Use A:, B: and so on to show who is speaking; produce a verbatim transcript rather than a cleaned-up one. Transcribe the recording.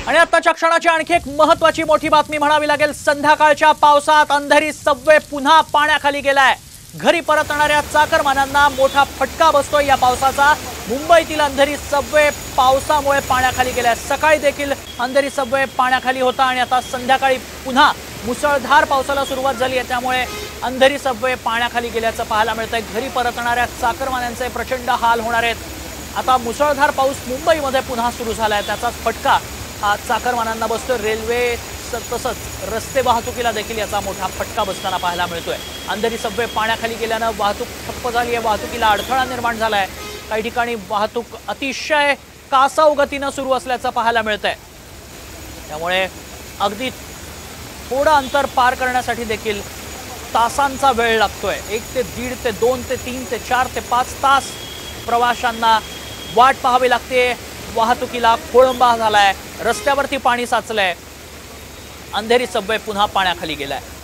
A: आणि आताच्या क्षणाची आणखी एक महत्त्वाची मोठी बातमी म्हणावी लागेल। संध्याकाळच्या पावसात अंधेरी सबवे पुन्हा पाण्याखाली गेलाय। घरी परतणाऱ्या चाकरमानांना मोठा फटका बसतोय या पावसाचा। मुंबईतील अंधेरी सबवे पावसामुळे पाण्याखाली गेलाय। सकाळी देखील अंधेरी सबवे पाण्याखाली होता आणि आता संध्याकाळी पुन्हा मुसळधार पावसाला सुरुवात झाली आहे, त्यामुळे अंधेरी सबवे पाण्याखाली गेल्याचं पाहायला मिळतंय। घरी परतणाऱ्या चाकरमान्यांचे प्रचंड हाल होणार आहेत। आता मुसळधार पाऊस मुंबईमध्ये पुन्हा सुरू झालाय, त्याचाच फटका हा चाकरमानांना बसतोय। रेल्वे तसंच रस्ते वाहतुकीला देखील याचा मोठा फटका बसताना पाहायला मिळतोय। अंधेरी सबवे पाण्याखाली गेल्यानं वाहतूक ठप्प झाली आहे, वाहतुकीला अडथळा निर्माण झालाय। काही ठिकाणी वाहतूक अतिशय कासाव गतीनं सुरू असल्याचं पाहायला मिळतंय, त्यामुळे अगदी थोडं अंतर पार करण्यासाठी देखील तासांचा वेळ लागतोय। एक ते दीड ते दोन ते तीन ते चार ते पाच तास प्रवाशांना वाट पाहावी लागते। वाहतुकीला खोळंबा झालाय, रस्त्यावरती पाणी साचलंय। अंधेरी सबवे पुन्हा पाण्याखाली गेलाय।